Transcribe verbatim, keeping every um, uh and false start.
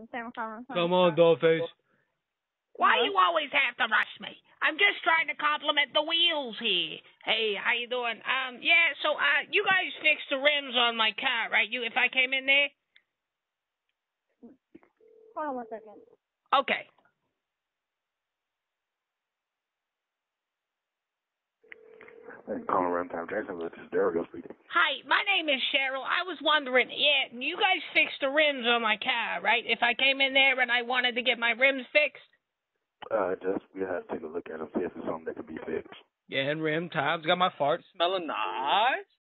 Come on, Dollface. Why you always have to rush me? I'm just trying to compliment the wheels here. Hey, how you doing? Um, yeah, so uh, you guys fixed the rims on my car, right? You, if I came in there. Hold on one second. Okay. Calling Runtime Jackson, this is Daryl speaking. Hi, my name is Cheryl. I was wondering, yeah, you guys fixed the rims on my car, right? If I came in there and I wanted to get my rims fixed? Uh, just, we have to take a look at them, see if it's something that could be fixed. Yeah, and rim times. Got my fart smelling nice.